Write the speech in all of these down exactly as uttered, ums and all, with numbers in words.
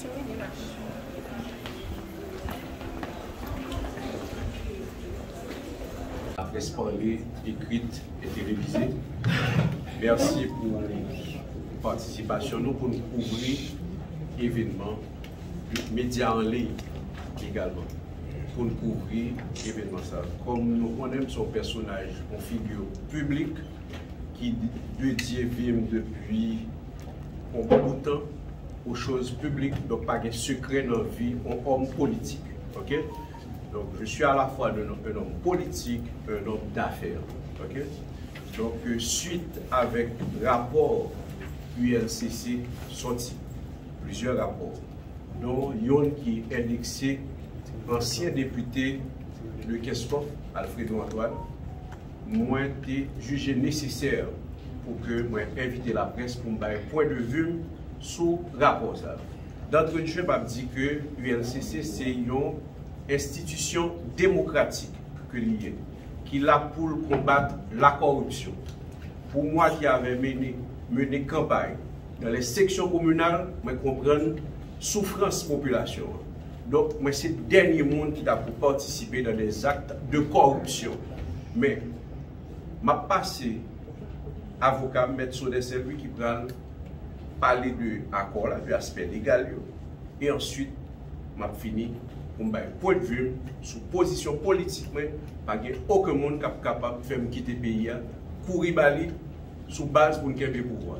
La presse parlée, écrite et télévisée. Merci pour la participation, nous pour nous couvrir l'événement, médias en ligne également, pour nous couvrir l'événement. Comme nous connaissons son personnage, une figure publique qui dédie vim depuis un bon temps aux choses publiques, donc pas de secret dans la vie, un homme politique. Okay? Donc je suis à la fois un homme, un homme politique, un homme d'affaires. Okay? Donc suite avec rapport U L C C sorti, plusieurs rapports, dont yon qui est indexé ancien député de Kessoff, Alfredo Antoine, moi été jugé nécessaire pour que moi invite la presse pour me donner un point de vue sur le rapport. D'entrée de jeu, je dis que U L C C c'est une institution démocratique que liée, qui est là pour combattre la corruption. Pour moi qui avait mené, mené campagne dans les sections communales, je comprends la souffrance population. Donc, moi, c'est le dernier monde qui a pour participer dans des actes de corruption. Mais, je passé avocat, maître sur des services qui prennent parler de l'accord, de l'aspect légal, et ensuite, je fini pour me point de vue sur position politique, mais pas aucun monde qui est capable de faire quitter le pays, courir bali sous base pour nous pouvoir.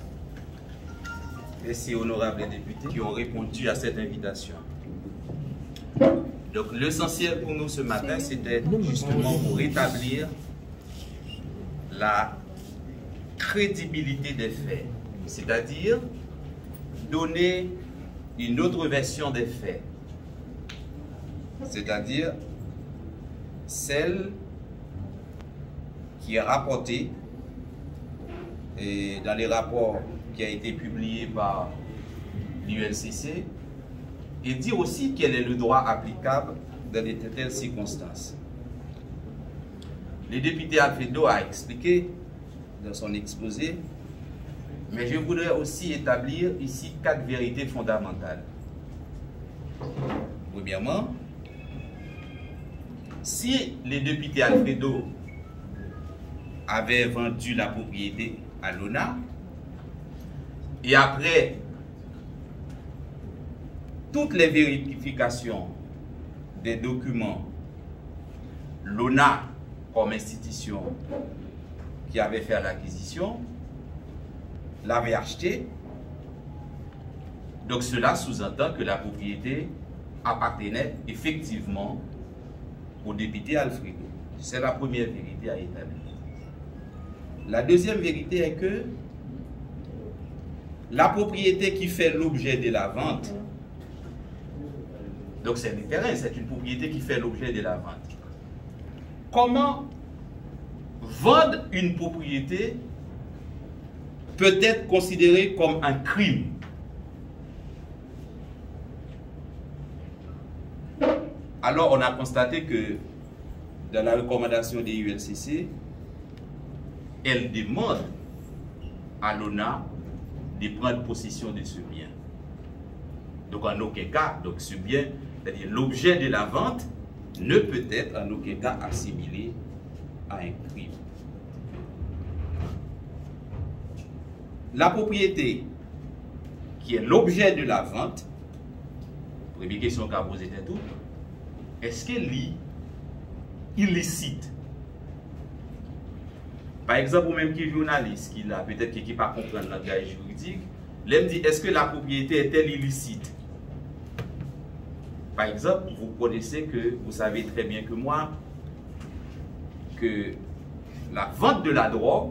Merci honorables députés qui ont répondu à cette invitation. Donc l'essentiel pour nous ce matin, c'était justement pour rétablir la crédibilité des faits, c'est-à-dire donner une autre version des faits, c'est-à-dire celle qui est rapportée et dans les rapports qui a été publié par l'U L C C, et dire aussi quel est le droit applicable dans de telles circonstances. Le député Alfredo a expliqué dans son exposé, mais je voudrais aussi établir ici quatre vérités fondamentales. Premièrement, si le député Alfredo avait vendu la propriété à l'O N A, et après toutes les vérifications des documents, l'O N A comme institution qui avait fait l'acquisition l'avait acheté, donc cela sous-entend que la propriété appartenait effectivement au député Alfredo. C'est la première vérité à établir. La deuxième vérité est que la propriété qui fait l'objet de la vente, donc c'est le terrain, c'est une propriété qui fait l'objet de la vente. Comment vendre une propriété peut être considéré comme un crime? Alors on a constaté que dans la recommandation des U L C C, elle demande à l'O N A de prendre possession de ce bien. Donc en aucun cas, donc ce bien, c'est-à-dire l'objet de la vente, ne peut être en aucun cas assimilé à un crime. La propriété qui est l'objet de la vente, première question qu'a posée tout, est-ce qu'elle est illicite? Par exemple, même qui est journaliste, qui a peut-être qui ne pas comprendre le langage juridique, l'aime dit, est-ce que la propriété est-elle illicite? Par exemple, vous connaissez que, vous savez très bien que moi, que la vente de la drogue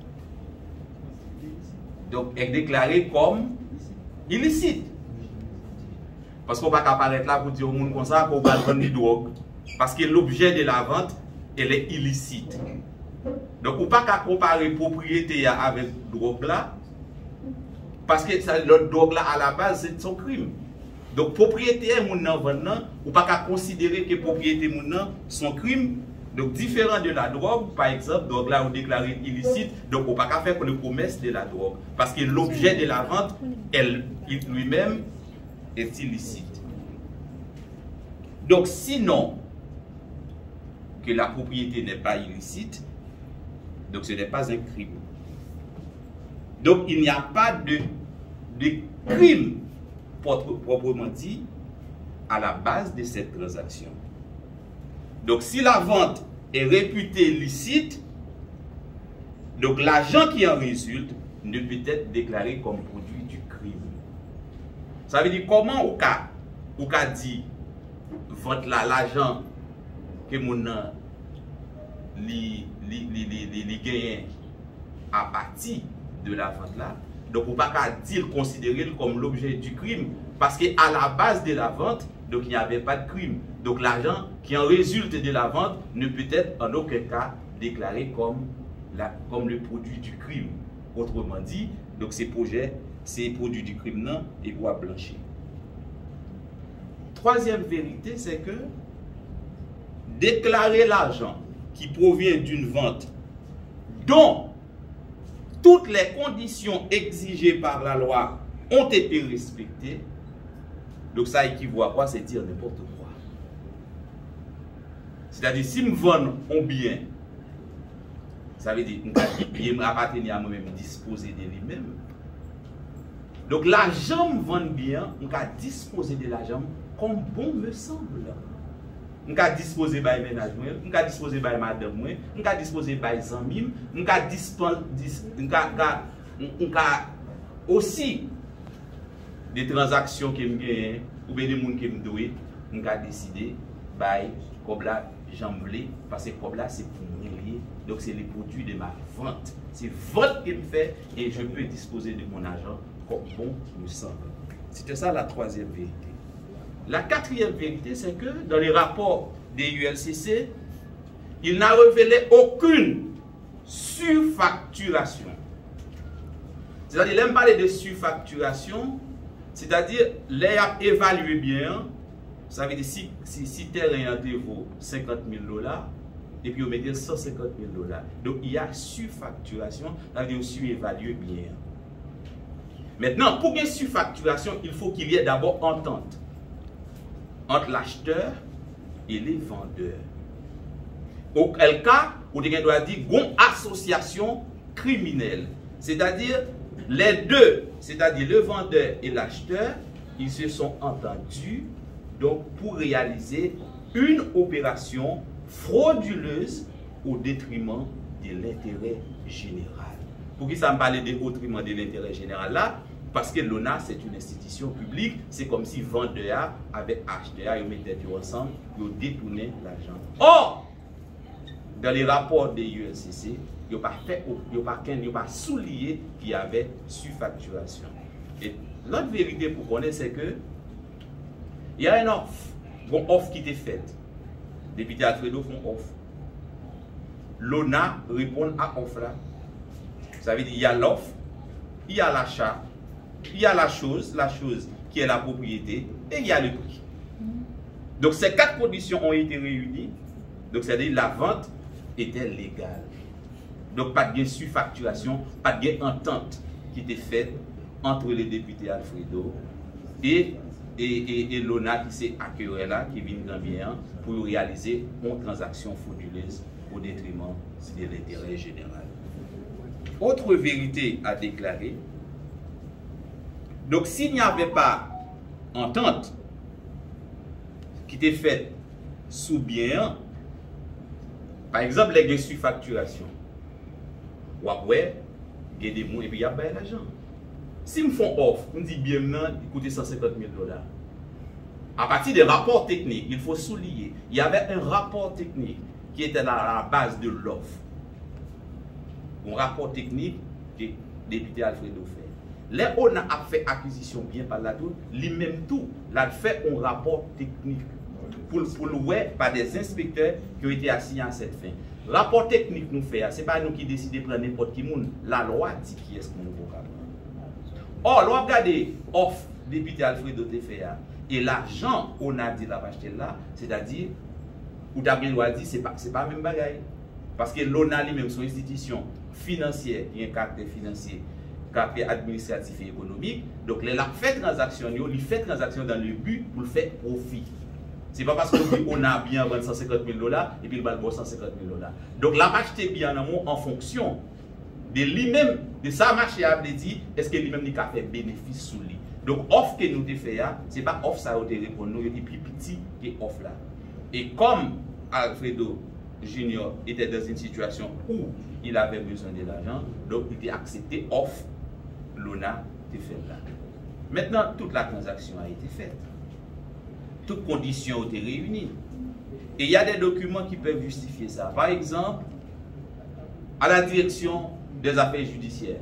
donc, est déclarée comme illicite. Parce qu'on ne va pas apparaître là pour dire au monde comme ça qu'on va vendre de drogue. Parce que l'objet de la vente, elle est illicite. Donc, on ne peut pas comparer propriété avec drogue là, parce que le drogue là, à la base, c'est son crime. Donc, propriété, on ne peut pas considérer que propriété, son crime. Donc, différent de la drogue, par exemple, drogue là, on déclare illicite, donc on ne peut pas faire une promesse de la drogue. Parce que l'objet de la vente, elle, lui-même, est illicite. Donc, sinon que la propriété n'est pas illicite, donc ce n'est pas un crime. Donc, il n'y a pas de, de crime proprement dit à la base de cette transaction. Donc, si la vente est réputée licite, donc l'argent qui en résulte ne peut être déclaré comme produit du crime. Ça veut dire comment au cas ou cas dit vente là l'argent que mon li li li li li gagne à partir de la vente là. Donc on pas qu'à dire considérer comme l'objet du crime parce que à la base de la vente donc il n'y avait pas de crime. Donc l'argent qui en résulte de la vente ne peut être en aucun cas déclaré comme la, comme le produit du crime. Autrement dit, donc ces projets, ces produits du crime non et bois blanchir. Troisième vérité, c'est que déclarer l'argent qui provient d'une vente dont toutes les conditions exigées par la loi ont été respectées, donc ça équivaut à quoi? C'est dire n'importe quoi. C'est-à-dire, si je vends un bien, ça veut dire que bien m'appartenir à moi-même, disposer de lui-même. Donc l'argent me vend bien, on peut disposer de l'argent comme bon me semble. On peut disposer de ménage, on peut disposer de madame, on peut disposer de amis, on peut aussi des transactions que je gagne ou bien des gens qui me doivent, on peut décider de comme là j'en voulais parce que comme là c'est pour me lier. Donc c'est les produits de ma vente. C'est vente que me fait et je peux disposer de mon argent comme bon me semble. C'était ça la troisième vérité. La quatrième vérité, c'est que dans les rapports des U L C C, il n'a révélé aucune surfacturation. C'est-à-dire, il aime parler de surfacturation, c'est-à-dire, les a évalué bien, ça veut dire si, si, si terrain vaut cinquante mille dollars, et puis on met cent cinquante mille dollars. Donc il y a surfacturation, ça veut dire surévaluer bien. Maintenant, pour une surfacturation, il faut qu'il y ait d'abord entente entre l'acheteur et les vendeurs. Auquel cas, on doit dire une association criminelle. C'est-à-dire, les deux, c'est-à-dire le vendeur et l'acheteur, ils se sont entendus donc, pour réaliser une opération frauduleuse au détriment de l'intérêt général. Pour qui ça me parle de détriment de l'intérêt général là? Parce que l'O N A, c'est une institution publique, c'est comme si vendeur avec acheteur, ils mettaient tout ensemble, ils détournaient l'argent. Or, dans les rapports des U L C C, ils n'ont pas fait, ils n'ont pas, pas souligné qu'il y avait surfacturation. Et l'autre vérité pour connaître, c'est que il y a une offre, une offre qui était faite. Les députés Alfredo font offre. L'O N A répond à l'offre là. Ça veut dire qu'il y a l'offre, il y a l'achat, il y a la chose, la chose qui est la propriété, et il y a le prix. Donc ces quatre conditions ont été réunies. Donc c'est-à-dire la vente était légale. Donc pas de surfacturation, pas de entente qui était faite entre les députés Alfredo et, et, et, et l'O N A qui s'est accueilli là, qui vient bien pour réaliser une transaction frauduleuse au détriment de l'intérêt général. Autre vérité à déclarer. Donc, s'il n'y avait pas entente qui était faite sous bien, par exemple, les surfacturation, ou après, il y a des mots et puis il y a l'argent. Si me font offre, on dit bien maintenant, il coûte cent cinquante mille dollars. À partir des rapports techniques, il faut souligner, il y avait un rapport technique qui était à la base de l'offre. Un rapport technique que le député Alfredo fait. Là, on a fait acquisition bien par là tout, lui-même tout, l'a fait un rapport technique pour, pour le ouais, par des inspecteurs qui ont été assignés à cette fin. Rapport technique nous fait, ce n'est pas nous qui décidons de prendre n'importe qui monde. La loi dit qui est-ce qu'on nous peut prendre. Or, l'on regarde offre député Alfredo te fait et l'argent on a dit la acheter là, c'est-à-dire, ou t'as bien dit, ce n'est pas, pas le même bagaille. Parce que l'O N A lui-même, son institution financière, il y a un caractère financier. caractère administratif et économique. Donc, les fait transaction, il fait transaction dans le but pour le faire profit. Ce n'est pas parce qu'on a bien vendu cent cinquante mille dollars et puis il va le cent cinquante mille dollars. Donc, la acheté bien en amont en fonction de lui-même, de sa marché à dit, est-ce que lui-même il a fait bénéfice sous lui. Donc, offre que nous avons fait, ce n'est pas offre ça où répond nous, il est plus petit que offre là. Et comme Alfredo Junior était dans une situation où il avait besoin de l'argent, donc il a accepté offre l'Ona de faire là. Maintenant, toute la transaction a été faite. Toutes conditions ont été réunies. Et il y a des documents qui peuvent justifier ça. Par exemple, à la direction des affaires judiciaires,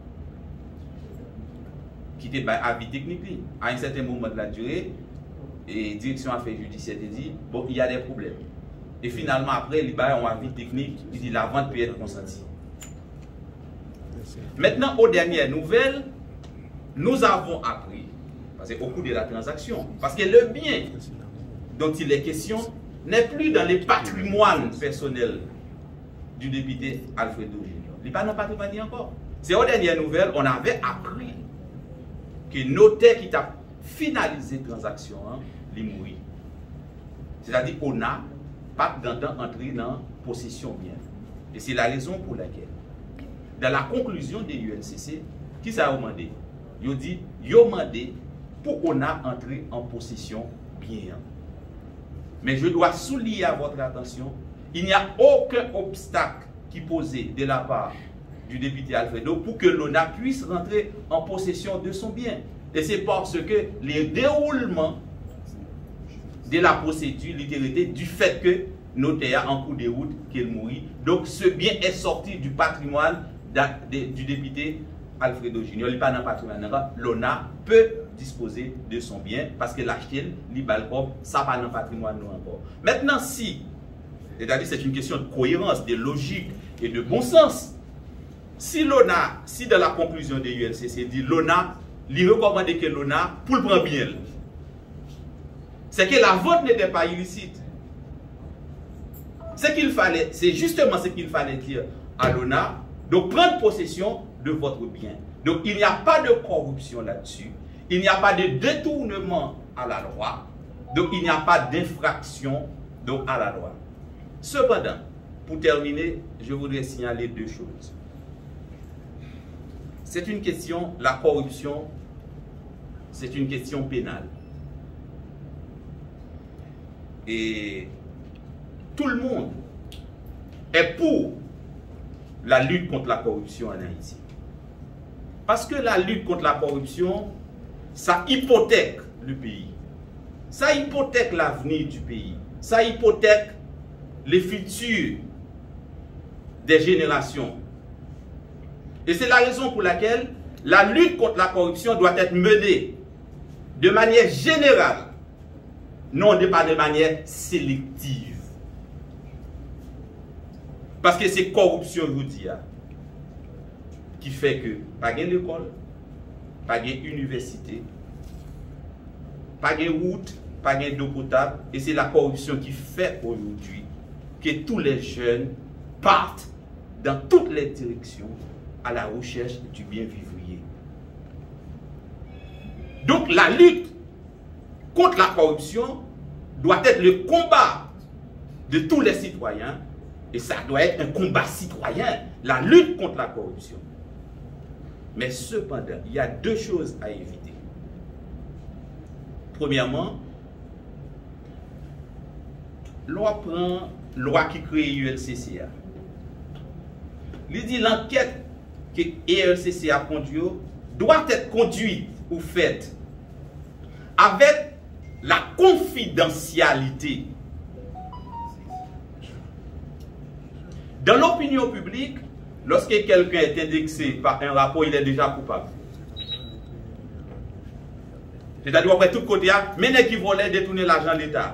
qui était avis technique, à un certain moment de la durée, et la direction des affaires judiciaires dit, bon, il y a des problèmes. Et finalement, après, il y a un avis technique, il dit la vente peut être consentie. Maintenant, aux dernières nouvelles, nous avons appris, parce qu'au cours de la transaction, parce que le bien dont il est question n'est plus dans les patrimoines personnels du député Alfredo Junior. Il n'est pas dans le patrimoine encore. C'est aux dernières nouvelles, on avait appris que le notaire qui a finalisé la transaction, hein, il est mort. C'est-à-dire qu'on n'a pas d'entrée dans possession bien. Et c'est la raison pour laquelle, dans la conclusion de l'U N C C, qui ça a demandé? Il dit, il a demandé pour qu'on a entré en possession bien. Mais je dois souligner à votre attention, il n'y a aucun obstacle qui posé de la part du député Alfredo pour que l'Ona puisse rentrer en possession de son bien. Et c'est parce que le déroulement de la procédure littérité du fait que notaire en cours de route qu'il mourit. Donc ce bien est sorti du patrimoine du député Alfredo Junior. Il n'est pas dans le patrimoine. L'Ona peut disposer de son bien parce que l'acheter, l'Ibalcom, ça pas dans le patrimoine nous encore. Maintenant, si, c'est-à-dire c'est une question de cohérence, de logique et de bon sens. Si l'Ona, si dans la conclusion de l'U N C C dit l'Ona, il recommande que l'Ona pour le prendre bien, c'est que la vente n'était pas illicite. Ce qu'il fallait, c'est justement ce qu'il fallait dire à l'Ona, de prendre possession de votre bien. Donc il n'y a pas de corruption là-dessus, il n'y a pas de détournement à la loi, donc il n'y a pas d'infraction à la loi. Cependant, pour terminer, je voudrais signaler deux choses. C'est une question, la corruption, c'est une question pénale. Et tout le monde est pour la lutte contre la corruption en Haïti. Parce que la lutte contre la corruption, ça hypothèque le pays. Ça hypothèque l'avenir du pays. Ça hypothèque les futurs des générations. Et c'est la raison pour laquelle la lutte contre la corruption doit être menée de manière générale, non pas de manière sélective. Parce que c'est corruption, je vous dis, qui fait que pas de l'école, pas d'université, pas de route, pas d'eau potable. Et c'est la corruption qui fait aujourd'hui que tous les jeunes partent dans toutes les directions à la recherche du bien vivrier. Donc la lutte contre la corruption doit être le combat de tous les citoyens, et ça doit être un combat citoyen, la lutte contre la corruption. Mais cependant, il y a deux choses à éviter. Premièrement, loi prend loi qui crée U N C C A. Il dit l'enquête que U N C C A conduit doit être conduite ou faite avec la confidentialité. Dans l'opinion publique, lorsque quelqu'un est indexé par un rapport, il est déjà coupable. C'est-à-dire, après tout côté, mais qui volait détourner l'argent de l'État.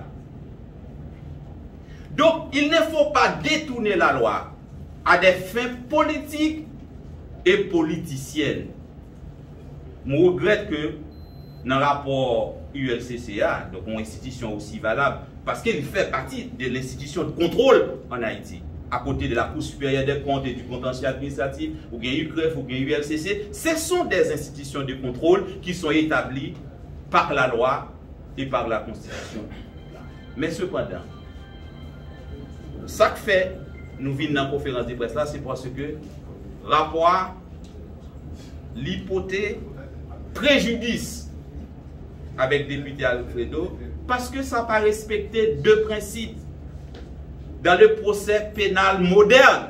Donc, il ne faut pas détourner la loi à des fins politiques et politiciennes. Je regrette que dans le rapport U N C C A, donc une institution aussi valable, parce qu'il fait partie de l'institution de contrôle en Haïti, à côté de la Cour supérieure des comptes et du contentieux administratif, ou bien U C R E F, ou bien U L C C, ce sont des institutions de contrôle qui sont établies par la loi et par la Constitution. Mais cependant, ça que fait, nous venons dans la conférence de presse là, c'est parce que rapport l'hypothèse préjudice avec le député Alfredo, parce que ça n'a pas respecté deux principes dans le procès pénal moderne.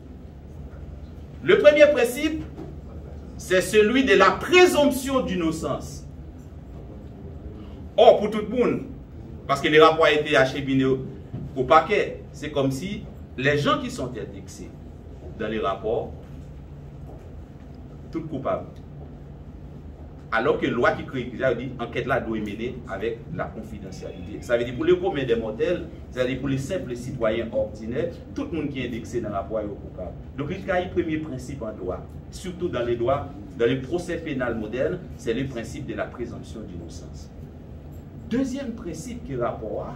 Le premier principe, c'est celui de la présomption d'innocence. Or, pour tout le monde, parce que les rapports ont été acheminés au, au paquet, c'est comme si les gens qui sont indexés dans les rapports, tous coupables. Alors que la loi qui crée, déjà dit, enquête là doit être menée avec la confidentialité. Ça veut dire pour le commun des mortels, ça veut dire pour les simples citoyens ordinaires, tout le monde qui est indexé dans la loi est coupable. Donc il y a un premier principe en droit, surtout dans les droits, dans le procès pénal moderne, c'est le principe de la présomption d'innocence. Deuxième principe qui est rapport,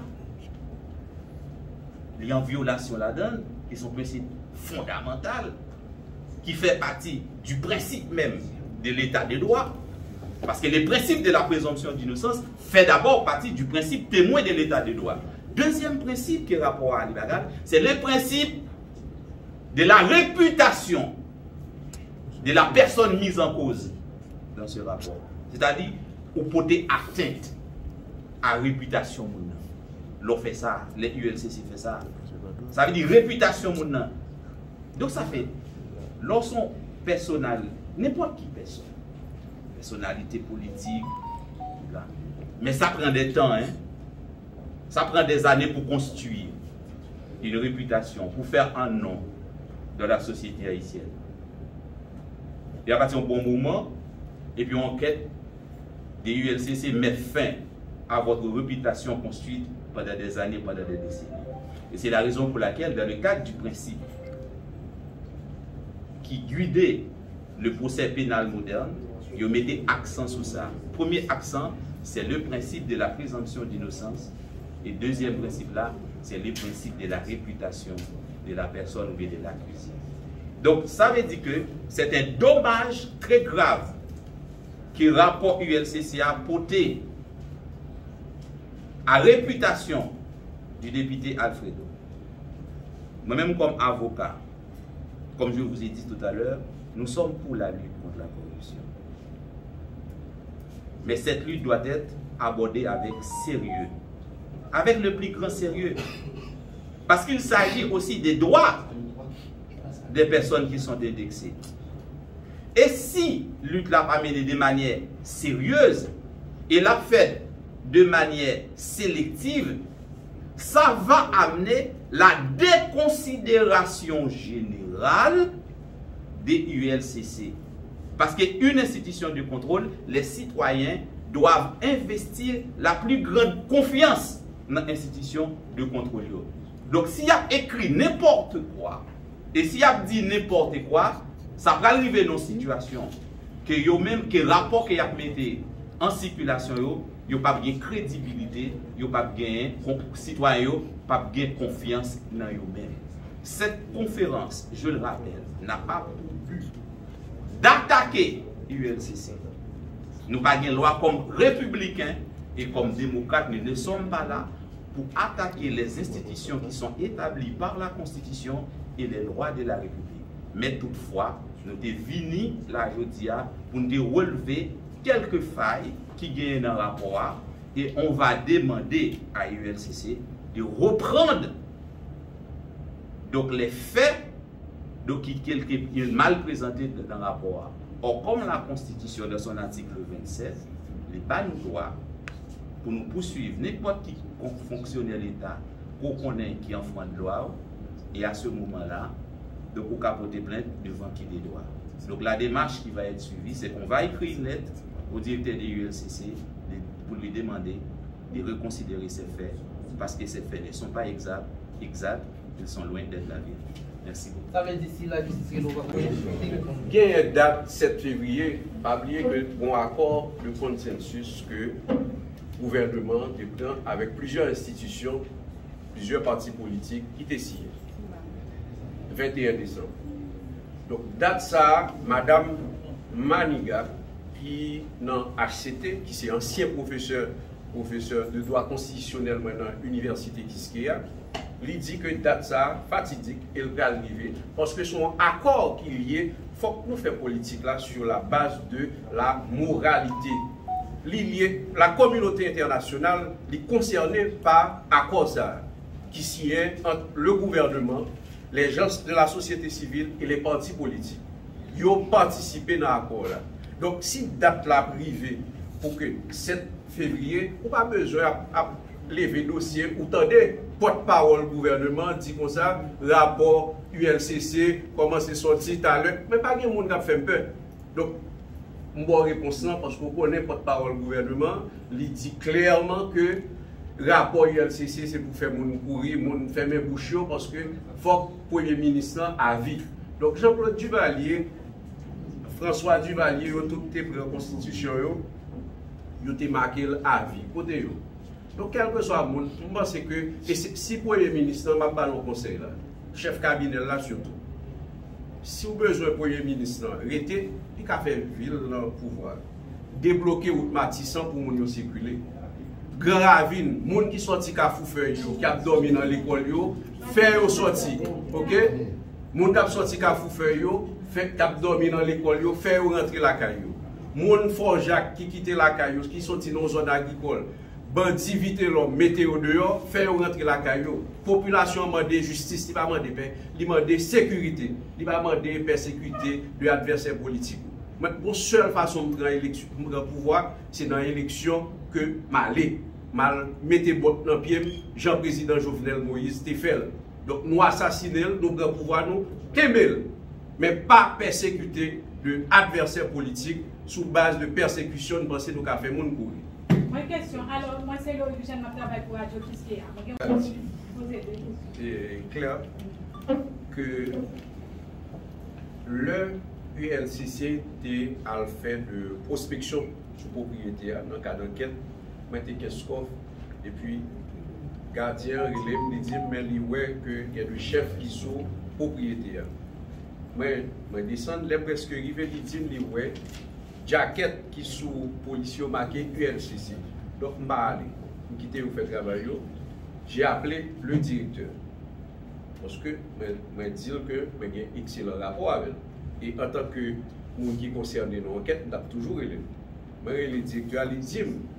il y a une violation là-dedans, qui sont principes fondamentaux, qui fait partie du principe même de l'état de droit. Parce que le principe de la présomption d'innocence fait d'abord partie du principe témoin de l'état de droit. Deuxième principe qui est rapport à l'Ibagal, c'est le principe de la réputation de la personne mise en cause dans ce rapport. C'est-à-dire, au porter atteinte à la réputation. L'on fait ça, les U L C C fait ça. Ça veut dire réputation. Donc ça fait, lorsqu'on personnel, n'importe qui personne, personnalité politique, là. Mais ça prend des temps, hein? Ça prend des années pour construire une réputation, pour faire un nom dans la société haïtienne. Et à partir d'un bon moment, et puis on enquête des U L C C met fin à votre réputation construite pendant des années, pendant des décennies. Et c'est la raison pour laquelle, dans le cadre du principe qui guidait le procès pénal moderne, ils mettaient accent sur ça. Premier accent, c'est le principe de la présomption d'innocence. Et deuxième principe là, c'est le principe de la réputation de la personne ou de l'accusé. Donc ça veut dire que c'est un dommage très grave que le rapport U L C C a porté à la réputation du député Alfredo. Moi-même comme avocat, comme je vous ai dit tout à l'heure, nous sommes pour la lutte contre la corruption. Mais cette lutte doit être abordée avec sérieux. Avec le plus grand sérieux. Parce qu'il s'agit aussi des droits des personnes qui sont indexées. Et si lutte l'a pas menée de manière sérieuse et l'a fait de manière sélective, ça va amener la déconsidération générale des U L C C. Parce qu'une institution de contrôle, les citoyens doivent investir la plus grande confiance dans l'institution de contrôle. Donc s'il y a écrit n'importe quoi, et s'il y a dit n'importe quoi, ça va arriver dans une situation que yo même que rapport que y a mis en circulation yo, yo pas bien crédibilité, yo pas bien citoyen yo pas bien confiance dans yo même. Cette conférence, je le rappelle, n'a pas pour but d'attaquer U L C C. Nous pas une loi comme républicains et comme démocrates, nous ne sommes pas là pour attaquer les institutions qui sont établies par la Constitution et les lois de la République. Mais toutefois, nous sommes venus là aujourd'hui pour nous relever quelques failles qui gagnent dans le rapport et on va demander à U L C C de reprendre donc les faits donc, qui sont mal présentés dans le rapport. Or, comme la Constitution dans son article vingt-sept, les pas nous droit pour nous poursuivre n'importe qui fonctionnaire de l'État qu'on connaît qui enfreint de loi et à ce moment-là, donc on peut porter plainte devant qui des droits. Donc la démarche qui va être suivie, c'est qu'on va écrire une lettre au directeur de U L C C pour lui demander de reconsidérer ces faits parce que ces faits ne sont pas exacts, exacts ils sont loin d'être la vérité. Merci beaucoup. Ça veut dire si la justice est il y a une date sept février, pas oublier que bon accord de consensus que le gouvernement prend avec plusieurs institutions, plusieurs partis politiques qui étaient signés. vingt et un décembre. Donc, date ça, Madame Maniga, qui dans H C T, qui est ancien professeur, professeur de droit constitutionnel maintenant à l'université Kiskeya, lui dit que date ça, fatidique, elle va arriver, parce que son accord qu'il y ait, il faut que nous fassions politique là sur la base de la moralité. Lié, la communauté internationale est concernée par accord ça, qui signe entre le gouvernement, les gens de la société civile et les partis politiques. Ils ont participé dans l'accord là. Donc, si date la privée pour que sept février, on n'a pas besoin de lever dossier ou tendez porte-parole gouvernement dit comme ça, rapport U L C C, comment c'est sorti tout à l'heure, mais pas de monde qui a fait peur. Donc, je réponse parce qu'on connaît porte-parole gouvernement, il dit clairement que rapport U L C C c'est pour faire mon courir, mon fermer bouche parce que faut que le Premier ministre a vie. Donc Jean-Claude Duvalier, François Duvalier, tout est prêt en constitution, ils ont marqué à vie. Côté donc quel que soit le monde, je pense que si le Premier ministre n'a pas le conseil là, chef cabinet là surtout. Si vous avez besoin du Premier ministre, arrêtez, il a fait ville dans le pouvoir. Débloquer route Matissan pour nous circuler. Grand Ravine, les gens qui sortent à Foufeuille, qui a dormi dans l'école, faire sortir. Ok? Les gens qui ont sorti à Foufeuille, qui a dormi dans l'école, faire rentrer la caillou. Les gens Forjac qui quittent la caillou, qui sont dans une zone agricole. Bandit vite l'homme, météo dehors, faire rentrer la caillou. Population demande justice, il va demander paix, il demande sécurité, il va demander persécuter de l'adversaire politique. Mais la seule façon de prendre pouvoir, c'est dans l'élection que Malé, mal mettez bot dans le pied, Jean-Président Jovenel Moïse, t'es fait. Donc nous assassiner, nous prenons pouvoir, nous t'aimer, mais pas persécuter de l'adversaire politique sous base de persécution, nous pensons que nous avons fait mon courir. Moi, question. Alors, moi, c'est Loïc Jean qui travaille pour Radio Kiskeya. C'est clair que le U L C C a fait de prospection sur propriété dans le cadre d'enquête. Maintenant, qu'est-ce qu'on et puis, gardien relève, il dit, mais il voit qu'il y a des chefs qui sont propriétaires. Mais je descends, les presque arrivé, il dit, il voit jaquette qui sous policier marqué U L C C. Donc, je vais aller, je quitte vous faire travail. J'ai appelé le directeur. Parce que je dis que j'ai un excellent rapport avec lui. Et en tant que monde qui concerne l'enquête, je suis toujours élevé. Mais le directeur a dit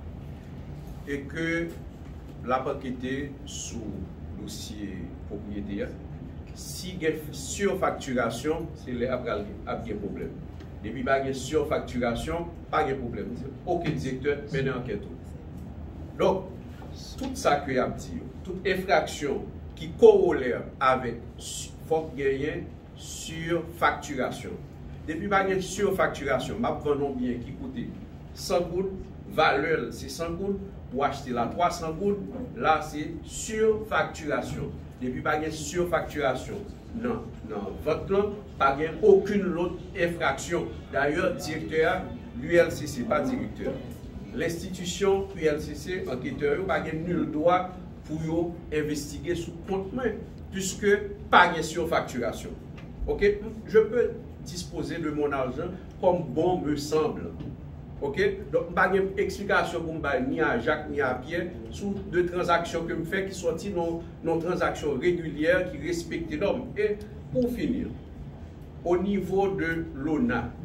et que la enquête sous le dossier propriétaire, si il y a surfacturation, c'est le problème. Depuis qu'il y a surfacturation, pas de problème. Aucun directeur mène enquête. Donc, tout ça que y a dit, toute infraction qui corollaire avec faut gagner surfacturation. Depuis qu'il y a surfacturation, ma vendons bien qui coûte cent gouttes, valeur c'est cent gouttes, ou acheter là trois cents gouttes, là c'est surfacturation. Depuis qu'il y a surfacturation, non, non, votre là, pas aucune autre infraction. D'ailleurs, directeur, l'U L C C, pas directeur. L'institution U L C C, enquêteur, n'a pas nul droit pour investiguer sous compte main, puisque pas de surfacturation. Ok? Je peux disposer de mon argent comme bon me semble. Ok? Donc, pas d'explication pour moi, ni à Jacques, ni à Pierre, sur deux transactions que je fais qui sont non transactions régulières, qui respectent les normes. Et pour finir, au niveau de l'O N A,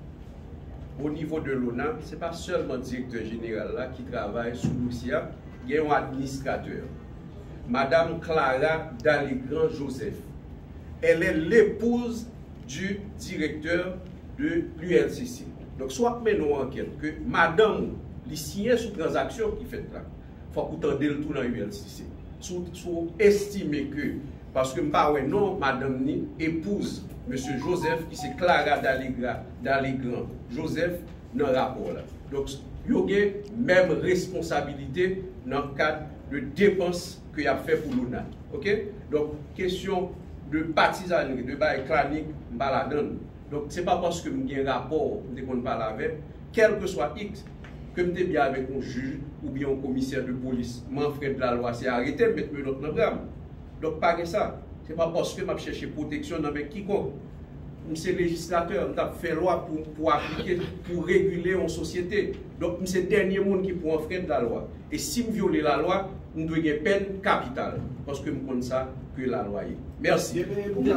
au niveau de l'O N A, ce n'est pas seulement le directeur général là, qui travaille sous le dossier, il y a un administrateur. Madame Clara Daligran Joseph. Elle est l'épouse du directeur de l'U L C C. Donc, soit menons enquête que madame, les signes sous transaction qui fait là, il faut que vous le tout dans l'U L C C. Sous estimer que, parce que non, madame ni épouse M. Joseph, qui c'est Clara Daligran Joseph, dans le rapport là. Donc, il y a même responsabilité dans le cadre de dépenses qu'il a fait pour l'O N A. Ok? Donc, question de partisanerie, de bail clanique, je ne vais pas la donner. Donc, ce n'est pas parce que j'ai un rapport, je ne parle pas avec, quel que soit X, que je suis bien avec un juge ou bien un commissaire de police, Manfred de la loi, c'est arrêté, mettre notre programme. Donc, pas que ça. Ce n'est pas parce que je cherche protection dans quiconque. C'est législateur, je fait loi pour, pour appliquer, pour réguler une société. Donc, c'est le dernier monde qui peut enfreindre la loi. Et si je viole la loi, je dois une peine capitale. Parce que je connais ça que la loi est. Merci. Dans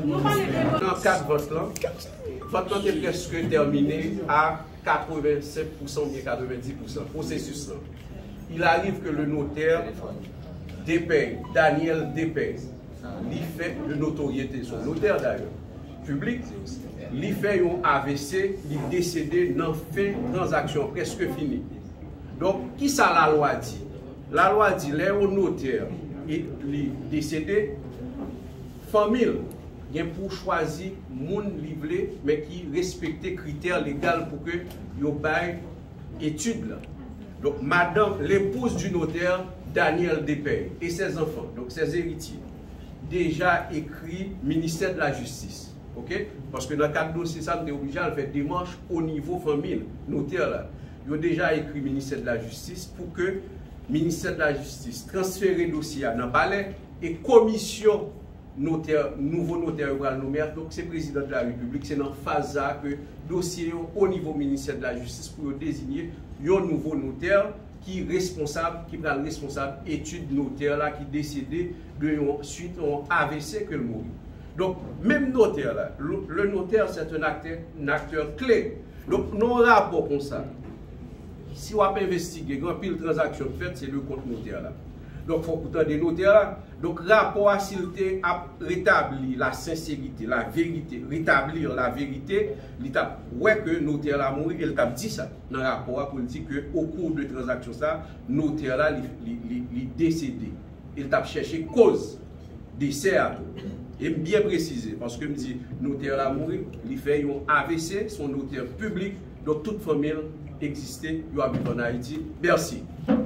le cadre de vote là, vote est presque terminé à quatre-vingt-cinq pour cent ou bien quatre-vingt-dix pour cent. Processus là. Il arrive que le notaire dépaye, Daniel dépaye, il fait de notoriété, son notaire d'ailleurs, public, il fait un A V C, il est décédé dans fin transaction presque finie. Donc, qui ça la loi dit? La loi dit, là, au notaire, il est décédé, famille, il pour choisir moun livré, mais qui respecte les critères légaux pour que yo bail étude là. Donc, madame, l'épouse du notaire, Daniel Depay, et ses enfants, donc ses héritiers, déjà écrit ministère de la Justice. Ok? Parce que dans le cadre de dossier, ça, on est obligé de faire démarche au niveau famille, notaire là. Ils ont déjà écrit ministère de la Justice pour que le ministère de la Justice transfère le dossier dans le palais et commission notaire, nouveau notaire nommé. Donc, c'est le président de la République, c'est dans phase A que le dossier au niveau ministère de la Justice pour désigner un nouveau notaire qui est responsable, qui prend le responsable étude notaire là, qui est décédé de suite à un A V C que le mourit. Donc, même notaire là, le, le notaire c'est un acteur, un acteur clé. Donc, nos rapports comme ça, si on a investigué, grand pile de transactions faites, c'est le compte notaire là. Donc, il faut pourtant des notaires là. Donc, rapport à s'il a rétabli la sincérité, la vérité, rétablir la vérité, il a ouais que notaire là mourir, il a dit ça dans le rapport pour dire qu'au cours de transaction ça, notaire là, il est décédé. Il a cherché cause décès à tout. Et bien précisé, parce que me dit notaire là mourir, il fait un A V C, son notaire public, donc toute famille existait, il habite en Haïti. Merci.